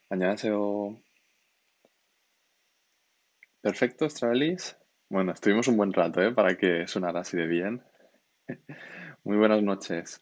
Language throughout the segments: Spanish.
안녕하세요. Perfecto, Astralis. Bueno, estuvimos un buen rato, ¿eh? Para que sonara así de bien. Muy buenas noches.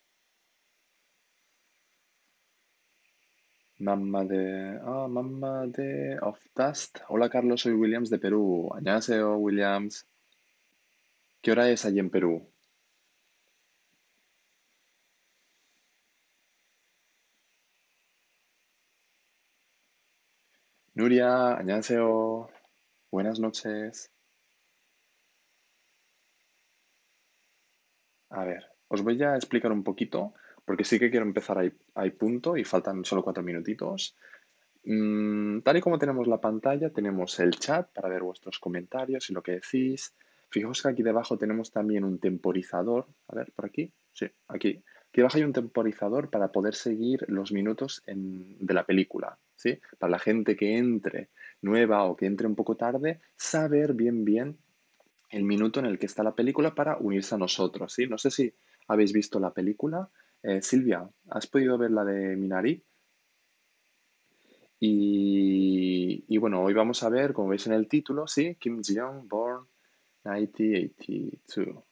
Mamma de of Dust. Hola, Carlos, soy Williams de Perú. 안녕하세요, Williams. ¿Qué hora es allí en Perú? Nuria, 안녕하세요. Buenas noches. A ver, os voy a explicar un poquito, porque sí que quiero empezar ahí punto y faltan solo 4 minutitos. Tal y como tenemos la pantalla, tenemos el chat para ver vuestros comentarios y lo que decís. Fijaos que aquí debajo tenemos también un temporizador. A ver, por aquí. Sí, aquí. Aquí abajo hay un temporizador para poder seguir los minutos de la película. ¿Sí? Para la gente que entre nueva o que entre un poco tarde, saber bien el minuto en el que está la película para unirse a nosotros. ¿Sí? No sé si habéis visto la película. Silvia, ¿has podido ver la de Minari? Y bueno, hoy vamos a ver, como veis en el título, sí, Kim Jong Born 1982.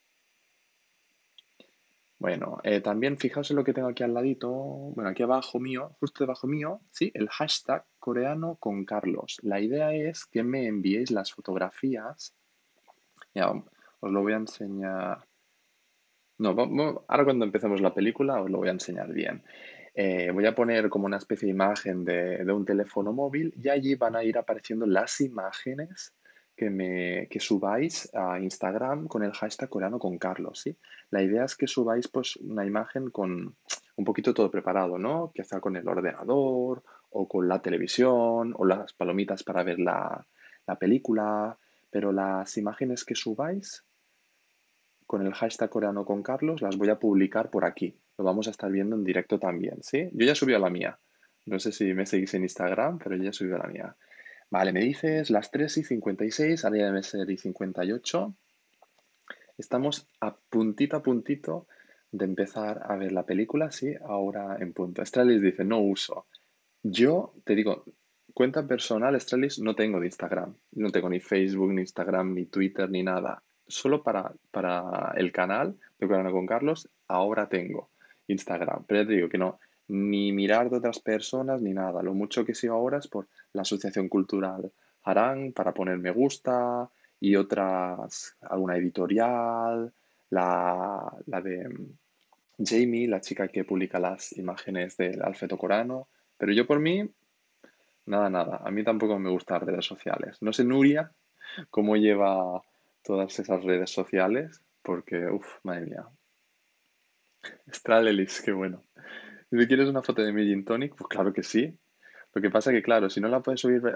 Bueno, también fijaos en lo que tengo aquí al ladito, bueno, aquí abajo mío, justo debajo mío, sí, el hashtag coreano con Carlos. La idea es que me enviéis las fotografías. Ya, os lo voy a enseñar. No, ahora cuando empecemos la película os lo voy a enseñar bien. Voy a poner como una especie de imagen de un teléfono móvil y allí van a ir apareciendo las imágenes que subáis a Instagram con el hashtag coreano con Carlos, ¿sí? La idea es que subáis pues una imagen con un poquito todo preparado, ¿no? Que sea con el ordenador o con la televisión o las palomitas para ver la película, pero las imágenes que subáis con el hashtag coreano con Carlos, las voy a publicar por aquí. Lo vamos a estar viendo en directo también, ¿sí? Yo ya subí a la mía. No sé si me seguís en Instagram, pero yo ya subí a la mía. Vale, me dices las 3:56, ahora ya debe ser y 58. Estamos a puntito de empezar a ver la película, sí, ahora en punto. Stralis dice, no uso. Yo te digo, cuenta personal, Stralis, no tengo de Instagram. No tengo ni Facebook, ni Instagram, ni Twitter, ni nada. Solo para el canal de Coreano con Carlos, ahora tengo Instagram. Pero ya te digo que no, ni mirar de otras personas, ni nada. Lo mucho que sigo ahora es por la Asociación Cultural Harán, para poner me gusta y otras, alguna editorial, la de Jamie, la chica que publica las imágenes del alfabeto corano. Pero yo por mí, nada, nada. A mí tampoco me gustan las redes sociales. No sé, Nuria, cómo lleva todas esas redes sociales, porque, uff, madre mía. Stralelis, qué bueno. Si quieres una foto de mi gin tonic, pues claro que sí. Lo que pasa que, claro, si no la puedes subir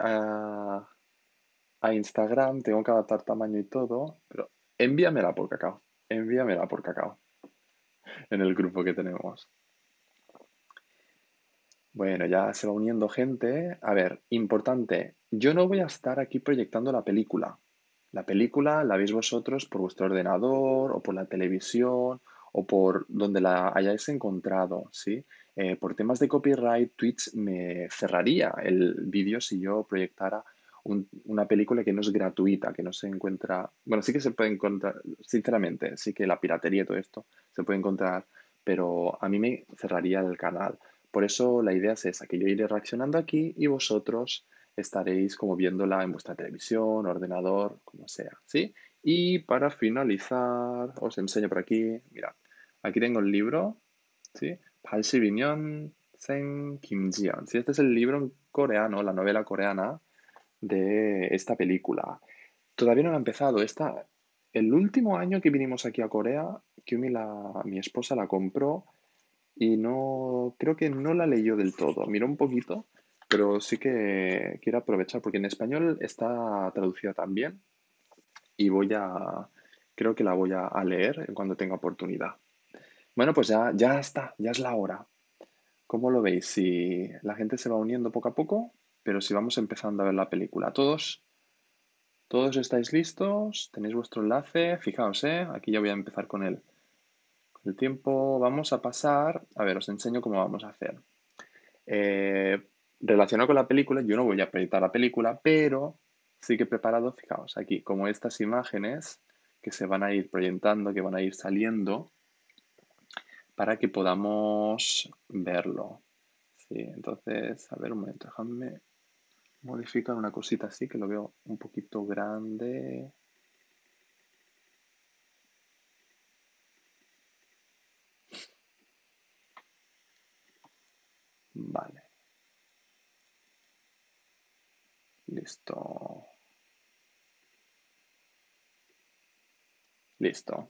a Instagram, tengo que adaptar tamaño y todo, pero envíamela por Kakao. Envíamela por Kakao en el grupo que tenemos. Bueno, ya se va uniendo gente. A ver, importante, yo no voy a estar aquí proyectando la película. La película la veis vosotros por vuestro ordenador o por la televisión o por donde la hayáis encontrado, ¿sí? Por temas de copyright, Twitch me cerraría el vídeo si yo proyectara una película que no es gratuita, que no se encuentra. Bueno, sí que se puede encontrar, sinceramente, sí que la piratería y todo esto se puede encontrar, pero a mí me cerraría el canal. Por eso la idea es esa, que yo iré reaccionando aquí y vosotros estaréis como viéndola en vuestra televisión, ordenador, como sea, ¿sí? Y para finalizar, os enseño por aquí, mira, aquí tengo el libro, ¿sí? 82년 Sen Kim Jiyeon. Sí, este es el libro en coreano, la novela coreana de esta película. Todavía no la he empezado. El último año que vinimos aquí a Corea, mi esposa la compró y no, creo que no la leyó del todo. Miró un poquito, pero sí que quiero aprovechar porque en español está traducida también y creo que la voy a leer cuando tenga oportunidad. Bueno, pues ya está, ya es la hora. ¿Cómo lo veis? Si la gente se va uniendo poco a poco, pero si vamos empezando a ver la película. ¿Todos estáis listos? ¿Tenéis vuestro enlace? Fijaos, ¿eh? Aquí ya voy a empezar con el tiempo. Vamos a pasar. A ver, os enseño cómo vamos a hacer. Eh, relacionado con la película, yo no voy a proyectar la película, pero sí que he preparado, fijaos, aquí, como estas imágenes que se van a ir proyectando, que van a ir saliendo, para que podamos verlo. Sí, entonces, a ver un momento, déjame modificar una cosita así, que lo veo un poquito grande. Vale, listo. Listo.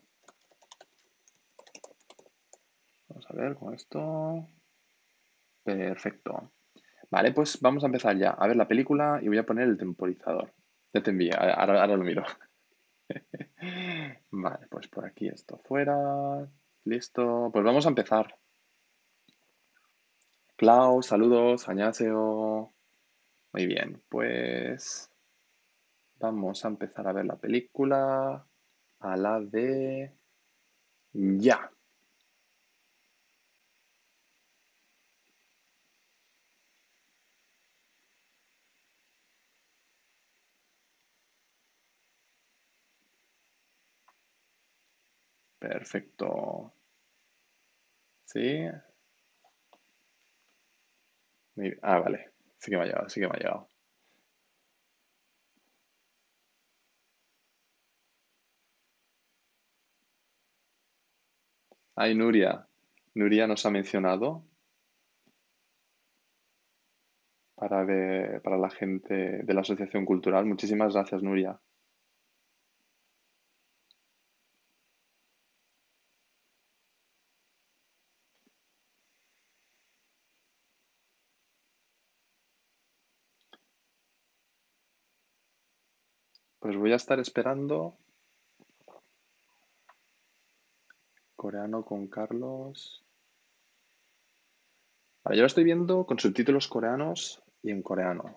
Vamos a ver con esto. Perfecto. Vale, pues vamos a empezar ya a ver la película y voy a poner el temporizador. Ya te envié, ahora lo miro. Vale, pues por aquí esto fuera. Listo. Pues vamos a empezar. Klaus, saludos, annyeonghaseyo. Muy bien, pues vamos a empezar a ver la película a la de ya. Perfecto. ¿Sí? Ah, vale. Sí que me ha llegado, sí que me ha llegado. Ay, Nuria. Nuria nos ha mencionado para la gente de la Asociación Cultural. Muchísimas gracias, Nuria. Pues voy a estar esperando coreano con Carlos. Vale, yo lo estoy viendo con subtítulos coreanos y en coreano.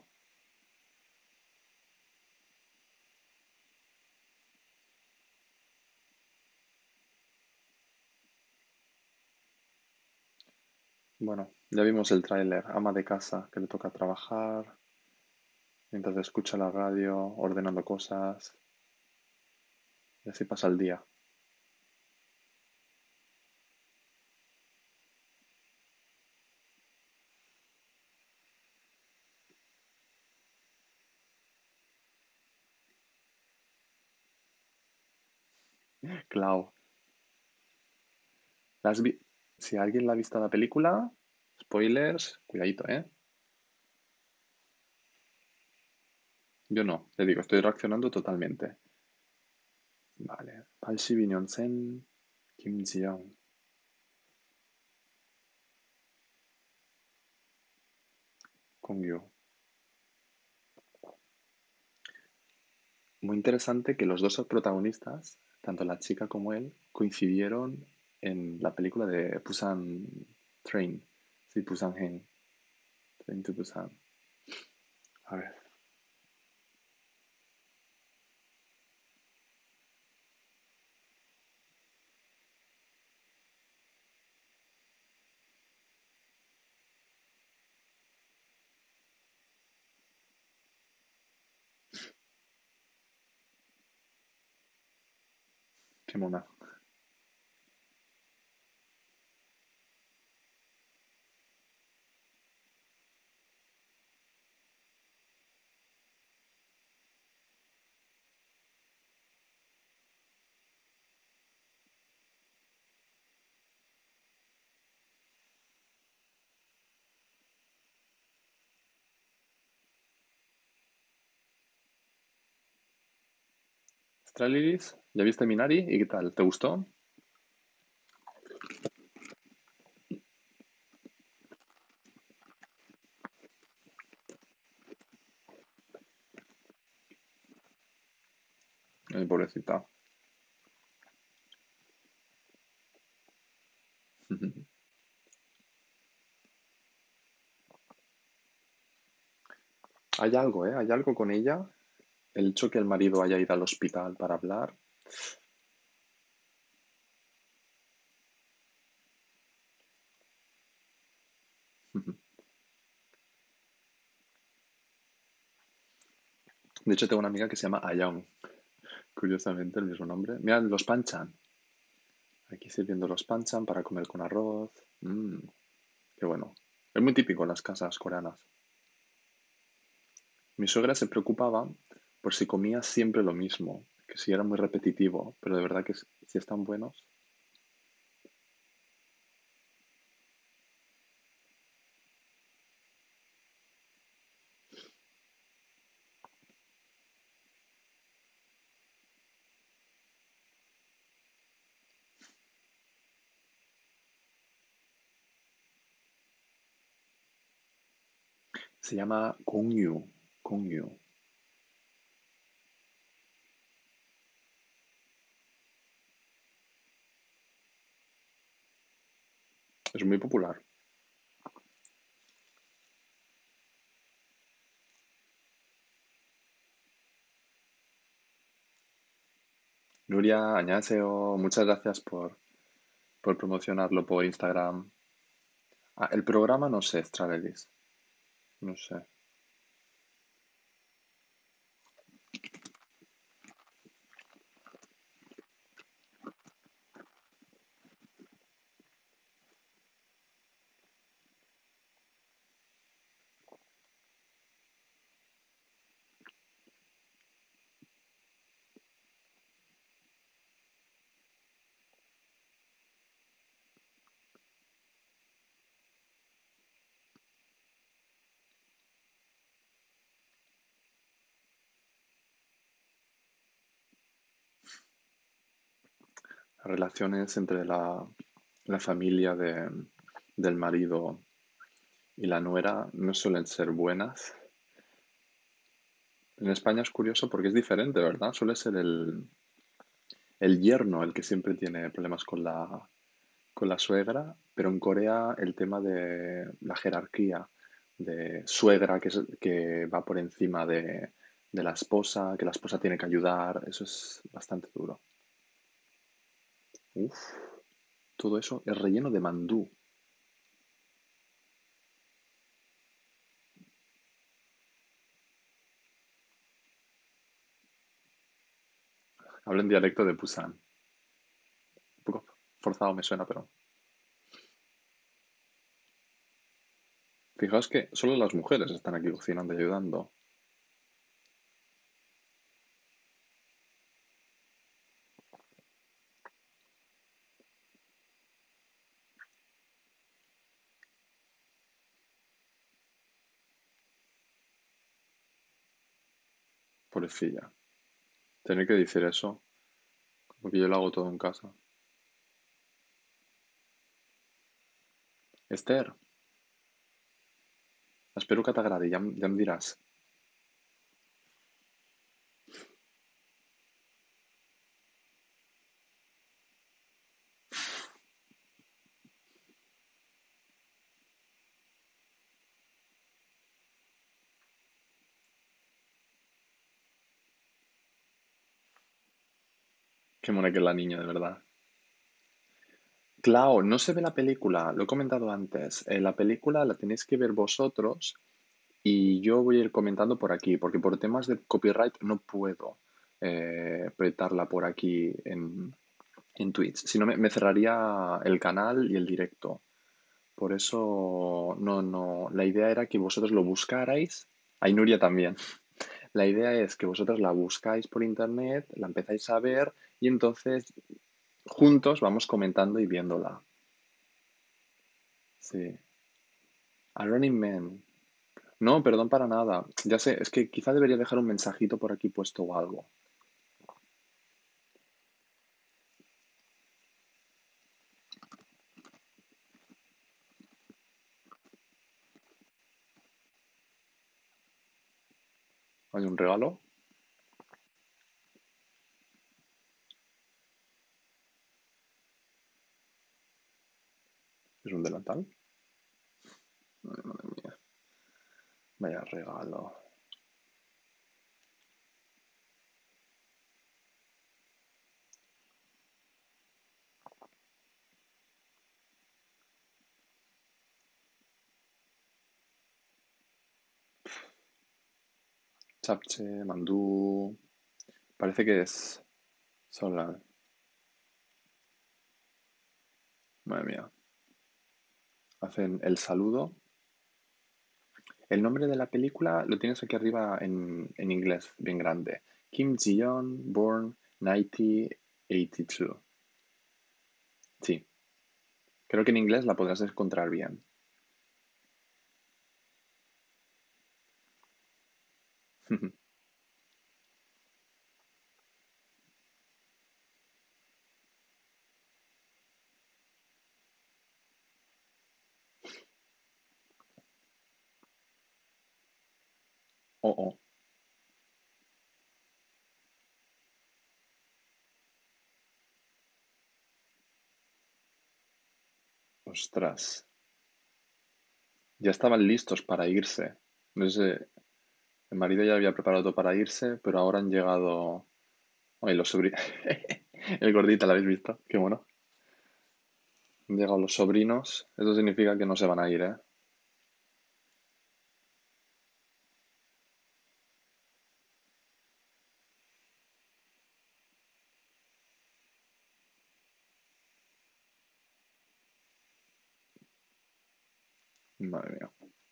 Bueno, ya vimos el tráiler. Ama de casa que le toca trabajar mientras escucha la radio, ordenando cosas. Y así pasa el día. Clau, ¿la has vi- si alguien la ha visto la película, spoilers, cuidadito, ¿eh? Yo no, te digo, estoy reaccionando totalmente. Vale. 82년생 김지영. Kongyu. Muy interesante que los dos protagonistas, tanto la chica como él, coincidieron en la película de Busan Train. Sí, Busan Hen. Train to Busan. A ver, qué mona. Astralis, ¿ya viste Minari? ¿Y qué tal? ¿Te gustó? Pobrecita. Hay algo, ¿eh? Hay algo con ella. El hecho que el marido haya ido al hospital para hablar. De hecho, tengo una amiga que se llama Ayong, curiosamente el mismo nombre. Mira, los panchan. Aquí sirviendo los panchan para comer con arroz. Mmm, qué bueno. Es muy típico en las casas coreanas. Mi suegra se preocupaba por si comía siempre lo mismo, que si era muy repetitivo, pero de verdad que si están buenos. Se llama Gongyu. Gongyu. Es muy popular. Nuria, añaseo, muchas gracias por promocionarlo por Instagram. Ah, el programa no sé, Stradelis. No sé. Las relaciones entre la familia del marido y la nuera no suelen ser buenas. En España es curioso porque es diferente, ¿verdad? Suele ser el yerno el que siempre tiene problemas con la suegra, pero en Corea el tema de la jerarquía de suegra que va por encima de la esposa, que la esposa tiene que ayudar, eso es bastante duro. Uf, todo eso es relleno de mandú. Habla en dialecto de Busan. Un poco forzado me suena, pero fijaos que solo las mujeres están aquí cocinando y ayudando. Pobrecilla. Tener que decir eso, porque yo lo hago todo en casa. Esther, espero que t'agradi, ja em diràs. Qué mona que es la niña, de verdad. Claro, no se ve la película, lo he comentado antes. La película la tenéis que ver vosotros y yo voy a ir comentando por aquí, porque por temas de copyright no puedo proyectarla por aquí en Twitch. Si no, me cerraría el canal y el directo. Por eso, no, no. La idea era que vosotros lo buscarais. A Nuria también. La idea es que vosotros la buscáis por internet, la empezáis a ver y entonces juntos vamos comentando y viéndola. Sí. A Running Man. No, perdón para nada. Ya sé, es que quizá debería dejar un mensajito por aquí puesto o algo. Hay un regalo. Es un delantal. Ay, madre mía. Vaya regalo. Chapche, mandú. Parece que es Solar. Madre mía. Hacen el saludo. El nombre de la película lo tienes aquí arriba en inglés, bien grande. Kim Ji-yeon, born 1982. Sí, creo que en inglés la podrás encontrar bien. Oh, oh, ostras. Ya estaban listos para irse. No sé, el marido ya había preparado todo para irse, pero ahora han llegado. Ay, los sobrinos. El gordito, ¿lo habéis visto? Qué bueno. Han llegado los sobrinos. Eso significa que no se van a ir, ¿eh? Madre mía.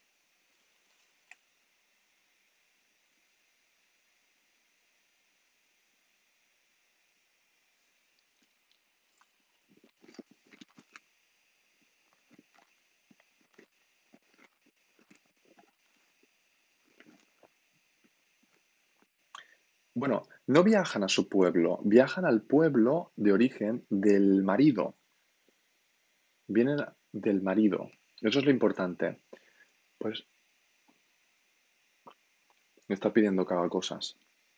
Bueno, no viajan a su pueblo, viajan al pueblo de origen del marido. Vienen del marido. Eso es lo importante. Pues me está pidiendo que haga cosas.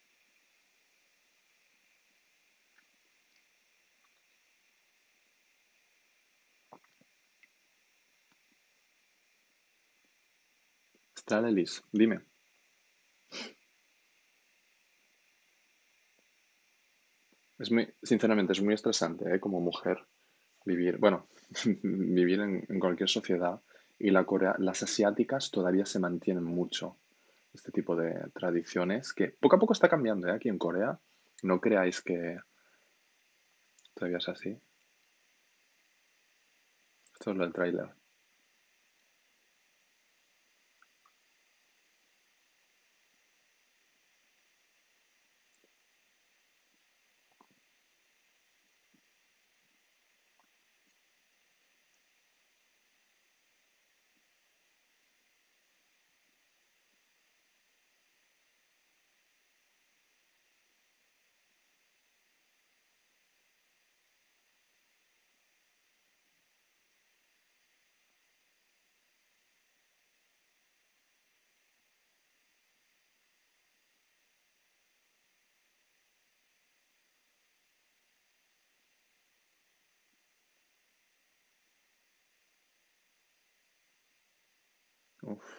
Stradelis, dime. Sinceramente, es muy estresante, ¿eh? Como mujer vivir, bueno, vivir en cualquier sociedad y las asiáticas todavía se mantienen mucho este tipo de tradiciones que poco a poco está cambiando, ¿eh? Aquí en Corea. No creáis que todavía es así. Esto es lo del tráiler. Uf.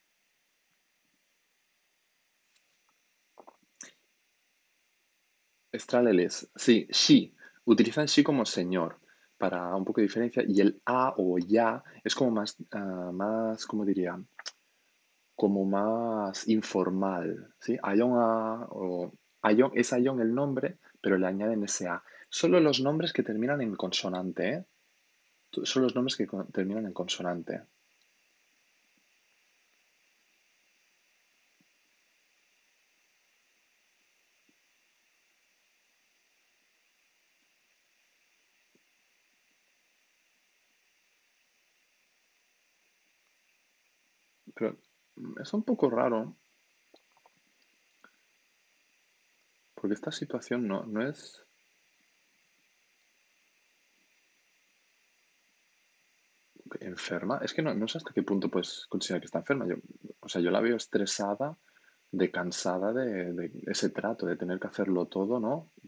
Estraleles, sí, she. Utilizan she como señor para un poco de diferencia y el a o ya es como más, más, ¿cómo diría? Como más informal, ¿sí? Ayong o Ayong, es Ayong el nombre, pero le añaden ese a. Solo los nombres que terminan en consonante, ¿eh? Son los nombres que terminan en consonante. Pero es un poco raro, porque esta situación no es enferma. Es que no sé hasta qué punto puedes considerar que está enferma. O sea, yo la veo estresada, de cansada de ese trato, de tener que hacerlo todo, ¿no?